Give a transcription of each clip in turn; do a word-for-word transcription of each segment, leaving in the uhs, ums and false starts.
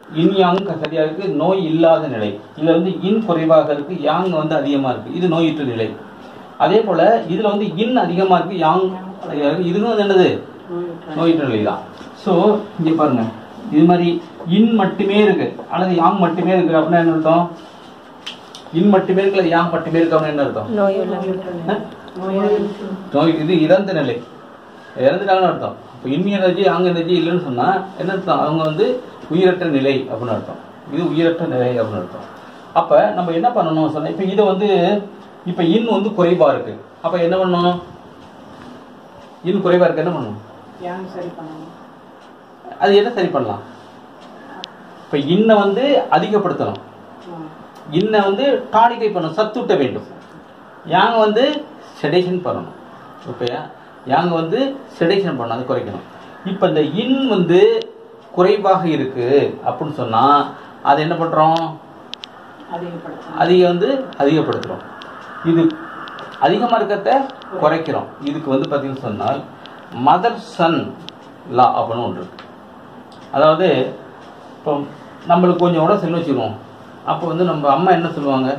இன் Yang சரியா இருக்கு, நோய் இல்லாத நிலை. இதுல வந்து இன் குறைவாக இருக்கு, யாங் வந்து அதிகமா இருக்கு, இது நோயற்ற நிலை. அதே போல இதுல வந்து இன் அதிகமா இருக்கு, யாங் இதுவும் வந்து என்னது நோயற்ற நிலை தான். ஸோ இங்க பாருங்க, இது மாதிரி இன் மட்டுமே இருக்கு அல்லது யாங் மட்டுமே இருக்கு அப்படின்னா என்ன அர்த்தம்? இன் மட்டுமே இருக்கு அல்லது யாங் மட்டுமே இருக்கு அப்படின்னு என்ன அர்த்தம்? நோய் இது இறந்த நிலை, இறந்துட்டாங்கன்னு அர்த்தம். இப்போ இன் எனர்ஜி யாங் எனர்ஜி இல்லைன்னு சொன்னா என்ன அர்த்தம்? அவங்க வந்து உயிரற்ற நிலை அப்படின்னு அர்த்தம். இது உயிரற்ற நிலை அப்படின்னு அர்த்தம். அப்ப நம்ம என்ன பண்ணணும் சொன்னா, இப்ப இதை வந்து இப்ப இன் வந்து குறைவா இருக்கு, அப்ப என்ன பண்ணணும்? இன் குறைவா இருக்கு, என்ன பண்ணணும்? அது என்ன சரி பண்ணலாம்? இப்ப இன்ன வந்து அதிகப்படுத்தணும், இன்ன வந்து டானிகை பண்ணணும், சத்தூட்ட வேண்டும். யாங்க வந்து செடேஷன் பண்ணணும். ஓகேயா? யாங்க வந்து செடேஷன் பண்ணணும், அது குறைக்கணும். இப்ப இந்த இன் வந்து குறைவாக இருக்கு அப்படின்னு சொன்னா அது என்ன பண்றோம்? அதிக வந்து அதிகப்படுத்துறோம். இது அதிகமா இருக்கிறத குறைக்கிறோம். இதுக்கு வந்து பாத்தீங்கன்னு சொன்னால் மதர் சன் லா அப்படின்னு ஒன்று இருக்கு. அதாவது இப்போ நம்மளுக்கு கொஞ்சம் உடம்பு செல்லு வச்சுருவோம், அப்போ வந்து நம்ம அம்மா என்ன சொல்லுவாங்க?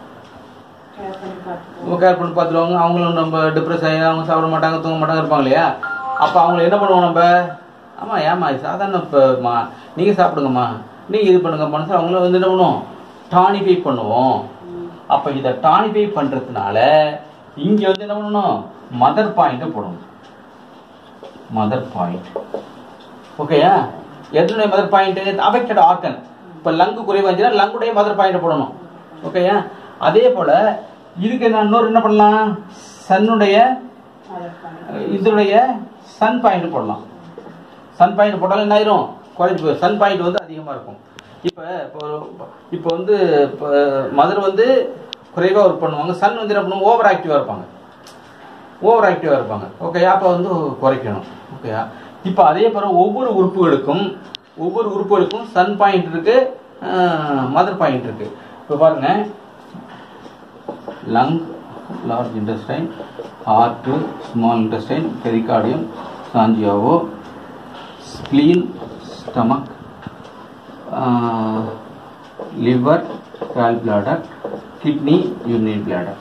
கேர் பண்ணி பார்த்துருவாங்க. அவங்களும் நம்ம டிப்ரெஸ் ஆகி அவங்க சாப்பிட மாட்டாங்க, தூங்க மாட்டாங்க இருப்பாங்க இல்லையா? அப்போ அவங்கள என்ன பண்ணுவோம் நம்ம? ஆமா ஏமா இது சாதாரண இப்போம்மா, நீங்கள் சாப்பிடுங்கம்மா, நீங்கள் இது பண்ணுங்கம்மான்னு சொல்லி அவங்கள வந்து என்ன பண்ணுவோம்? டானிஃபை பண்ணுவோம். அப்போ இதை டானிஃபை பண்ணுறதுனால இங்கே வந்து என்ன பண்ணணும்? மதர் பாயிண்ட்டை போடணும். Mother point. ஓகேயா? எதனுடைய மதர் பாயிண்ட்? Affected organ. இப்போ லங்கு குறைவாச்சுன்னா லங்குடைய மதர் பாயிண்ட் போடணும். ஓகேயா? அதே போல இதுக்கு என்ன இன்னொரு என்ன பண்ணலாம்? சன்னுடைய இதனுடைய சன் பாயிண்ட் போடலாம். சன் பாயிண்ட் போட்டாலும் என்ன ஆயிரும்? குறைஞ்சி போய் சன் பாயிண்ட் வந்து அதிகமாக இருக்கும். இப்போ இப்போ வந்து இப்போ மதர் வந்து குறைவாக ஒர்க் பண்ணுவாங்க, சன் வந்து என்ன பண்ணுவாங்க? ஓவர் ஆக்டிவாக இருப்பாங்க, ஓவர் ஆக்டிவாக இருப்பாங்க. ஓகேயா? அப்போ வந்து குறைக்கணும். ஓகேயா? இப்போ அதே போல ஒவ்வொரு உறுப்புகளுக்கும் ஒவ்வொரு உறுப்புகளுக்கும் சன் பாயிண்ட் இருக்கு, மதர் பாயிண்ட் இருக்கு. இப்போ பாருங்க, lung, large intestine, heart, small intestine, pericardium, சாஞ்சியாவோ, spleen, stomach, liver, gall bladder, kidney, urinary bladder.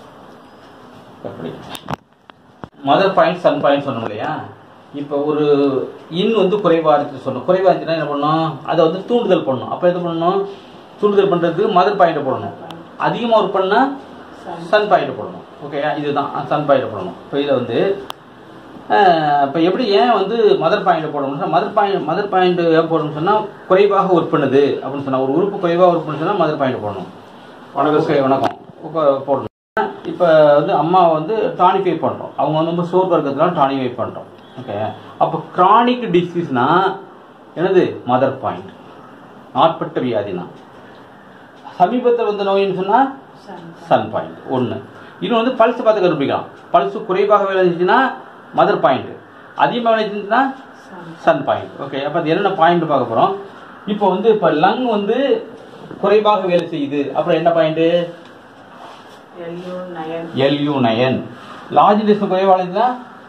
Mother point sun point சொன்னோம் இல்லையா? இப்போ ஒரு இன் வந்து குறைவா இருக்கு சொன்னோம். குறைவா இருந்துச்சுன்னா என்ன பண்ணணும்? அதை வந்து தூண்டுதல் பண்ணணும். அப்போ என்ன பண்ணணும்? தூண்டுதல் பண்றதுக்கு மதர் பாயிண்ட் போடணும். அதிகமாக ஒர்க் பண்ணா சன் பாயிண்ட் போடணும். ஓகேயா? இதுதான் சன் பாயிண்ட் போடணும். இப்போ இதில் வந்து இப்போ எப்படி ஏன் வந்து மதர் பாயிண்ட் போடணும்னு சொன்னால், மதர் பாயிண்ட் மதர் பாயிண்ட் ஏன் போடணும்னு சொன்னால் குறைவாக ஒர்க் பண்ணுது அப்படின்னு சொன்னால், ஒரு உறுப்பு குறைவாக ஒர்க் பண்ணு சொன்னால் மதர் பாயிண்ட் போடணும். வணக்கம் வணக்கம் போடணும். இப்போ வந்து அம்மா வந்து டானிஃபை பண்ணுறோம், அவங்க வந்து ரொம்ப சோர்வாக இருக்கிறதுனால டானிஃபை பண்ணுறோம். ஓகே? அப்போ கிரானிக் டிசீஸ்னா என்னது? Mother point. நாட்பட்ட வியாதினா. சமீபத்தில் வந்த நோயின்னு சொன்னால் சன் பாயிண்ட் ஒன்று. இன்னும் வந்து பல்ஸ் பார்த்து கண்டுபிடிக்கலாம். பல்ஸ் குறைவாக வேலை இருந்துச்சுன்னா மதர் பாயிண்ட், அதிகமாக வேலை இருந்துச்சுன்னா சன் பாயிண்ட். ஓகே? அப்போ அது என்னென்ன பாயிண்ட் பார்க்க போகிறோம். இப்போ வந்து இப்போ லங் வந்து குறைவாக வேலை செய்யுது, அப்புறம் என்ன point? LU nine. Large intestine குறைவாக இருந்துச்சுன்னா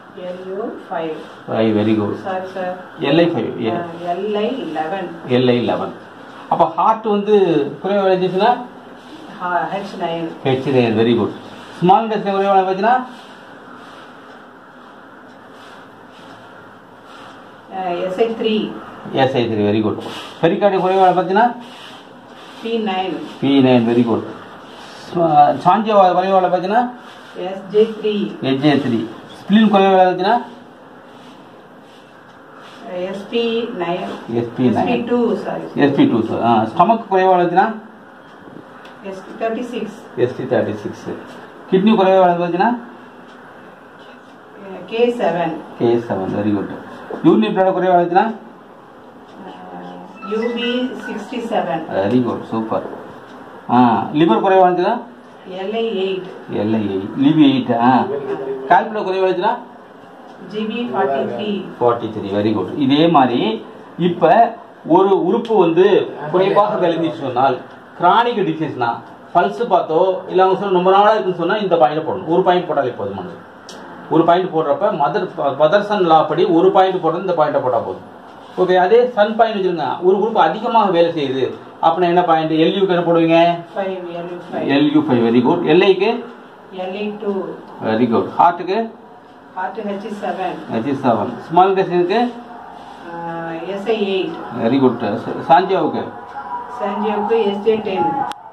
very good. LI five, LI eleven. அப்போ ஹார்ட் வந்து குறைவாக இருந்துச்சுன்னா H nine. Very good. Small intestine குறைவாக இருந்துச்சுன்னா SI three. SI three. Very good. Pericardium குறைவாக பார்த்தீங்கன்னா P nine. P nine. Very good. சாஞ்சியா குறைவாக பார்த்தீங்கன்னா SJ three. SJ three. Spleen குறைவாக இருந்துச்சுன்னா SP nine. SP nine. SP two. Sorry, SP two. Stomach குறைவாக இருந்துச்சுன்னா ST thirty six. ST thirty six. Kidney குறைவாக இருந்துச்சுன்னா K seven. K seven. Very good. Urinary bladder குறைவாக இருந்துச்சுன்னா UB sixty seven. Very good. Super. ஆ liver குறைவாக இருந்துச்சுன்னா LI eight. LI eight. LV eight. ஆ கால்பிளட் குறைவாக இருந்துச்சுன்னா GB forty three. Forty three. Very good. இதே மாதிரி இப்போ ஒரு உறுப்பு வந்து குறைவாக விளைஞ்சிட்டு சொன்னால் கிரானிக் டிசீஸ்னா பல்ஸ் பார்த்தோ இல்லை அவங்க சொல்ல ரொம்ப நாளாக இருக்குன்னு சொன்னால் இந்த பாயிண்ட் போடணும். ஒரு பாயிண்ட் போட்டாலே போதுமானது. ஒரு பாயிண்ட் போடுறப்ப மதர் மதர் சன் லா படி ஒரு பாயிண்ட் போடுறது இந்த பாயிண்ட்டை போட்டால் போதும். ஓகே, அதே சன் பாயிண்ட் வச்சுருங்க. ஒரு குரூப் அதிகமாக வேலை செய்யுது அப்படின்னா என்ன பாயிண்ட்? எல்யூக்கு என்ன போடுவீங்க? LU five. Very good. எல்ஐக்கு எல்ஐ டூ. Very good. ஹார்ட்டுக்கு heart H seven. H seven. Small இன்டெஸ்டைனுக்கு எஸ்ஐ எயிட். Very good. சாஞ்சியோவுக்கு சாஞ்சியோவுக்கு எஸ்ஜே டென்.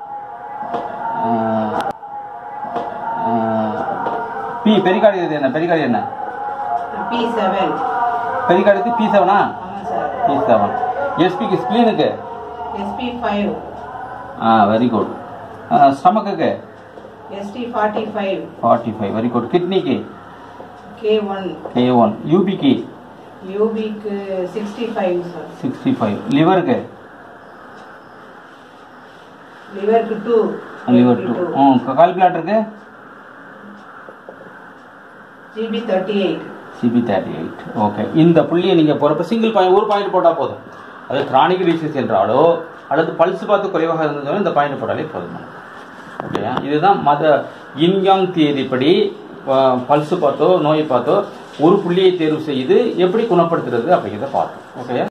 பி பெரிகார்டியது என்ன? பெரிகார்டியம் என்ன? P seven. பெரிகார்டியது பி செவனா? ஆமாம் சார். P seven. எஸ்பிக்கு ஸ்ப்ளீனுக்கு எஸ்பி ஃபைவ். ஆ வெரி குட். ஸ்டமக்குக்கு ST forty five. Forty five. Very good. கிட்னிக்கு கே ஒன். K one. யூபிக்கு யூபிக்கு sixty five sir. Sixty five. லிவருக்கு லிவருக்கு டூ. Liver two. ம் கால்குலேட்டருக்கு GB thirty eight. CB thirty eight. Okay, இந்த புள்ளியை நீங்கள் போகிறப்ப சிங்கிள் பாயிண்ட் ஒரு பாயிண்ட் போட்டால் போதும். அது கிரானிக் டிசீஸ் என்றாலோ அல்லது பல்ஸ் பார்த்து குறைவாக இருந்ததாலும் இந்த பாயிண்ட் போட்டாலே போதும். ஓகேயா? இதுதான் மத இன்யாங் தியரி படி பல்ஸ் பார்த்தோ நோயை பார்த்தோ ஒரு புள்ளியை தேர்வு செய்து எப்படி குணப்படுத்துறது அப்படிங்கிறத பார்த்தோம். ஓகேயா?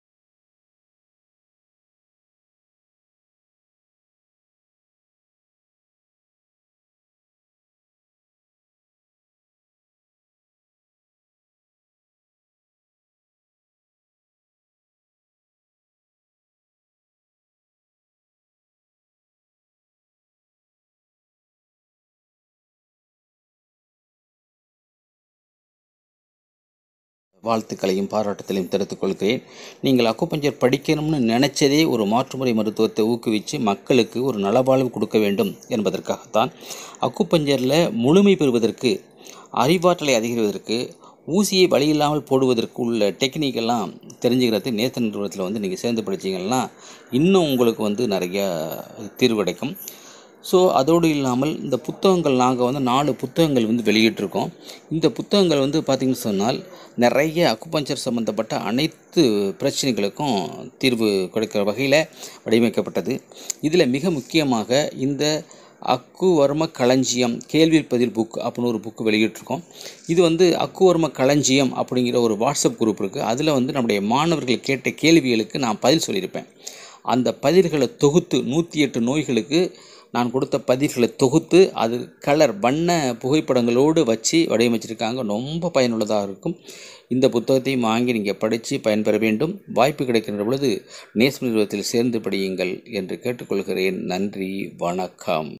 வாழ்த்துக்களையும் பாராட்டத்தையும் தெரிவித்துக் கொள்கிறேன். நீங்கள் அக்குபஞ்சர் படிக்கணும்னு நினைச்சதே ஒரு மாற்றுமுறை மருத்துவத்தை ஊக்குவித்து மக்களுக்கு ஒரு நலவாழ்வு கொடுக்க வேண்டும் என்பதற்காகத்தான். அக்குபஞ்சரில் முழுமை பெறுவதற்கு, அறிவாற்றலை அதிகரிப்பதற்கு, ஊசியை வழி இல்லாமல் போடுவதற்கு உள்ள டெக்னிக்கெல்லாம் தெரிஞ்சுக்கிறது நேசன் நிறுவனத்தில் வந்து நீங்கள் சேர்ந்து படித்தீங்கன்னா இன்னும் உங்களுக்கு வந்து நிறையா தீர்வு கிடைக்கும். ஸோ அதோடு இல்லாமல் இந்த புத்தகங்கள் நாங்கள் வந்து நாலு புத்தகங்கள் வந்து வெளியிட்டிருக்கோம். இந்த புத்தகங்கள் வந்து பார்த்திங்கன்னு சொன்னால் நிறைய அக்குபஞ்சர் சம்மந்தப்பட்ட அனைத்து பிரச்சனைகளுக்கும் தீர்வு கிடைக்கிற வகையில் வடிவமைக்கப்பட்டது. இதில் மிக முக்கியமாக இந்த அக்குவர்ம களஞ்சியம் கேள்வி பதில் புக் அப்படின்னு ஒரு புக்கு வெளியிட்டிருக்கோம். இது வந்து அக்குவர்ம களஞ்சியம் அப்படிங்கிற ஒரு வாட்ஸ்அப் குரூப் இருக்குது. அதில் வந்து நம்முடைய மாணவர்கள் கேட்ட கேள்விகளுக்கு நான் பதில் சொல்லியிருப்பேன். அந்த பதில்களை தொகுத்து நூற்றி எட்டு நோய்களுக்கு நான் கொடுத்த பதில்களை தொகுத்து அது கலர் வண்ண புகைப்படங்களோடு வச்சு வடிவமைச்சிருக்காங்க. ரொம்ப பயனுள்ளதாக இருக்கும். இந்த புத்தகத்தையும் வாங்கி நீங்கள் படித்து பயன்பெற வேண்டும். வாய்ப்பு கிடைக்கின்ற பொழுது நேசன் நிறுவனத்தில் சேர்ந்து படியுங்கள் என்று கேட்டுக்கொள்கிறேன். நன்றி, வணக்கம்.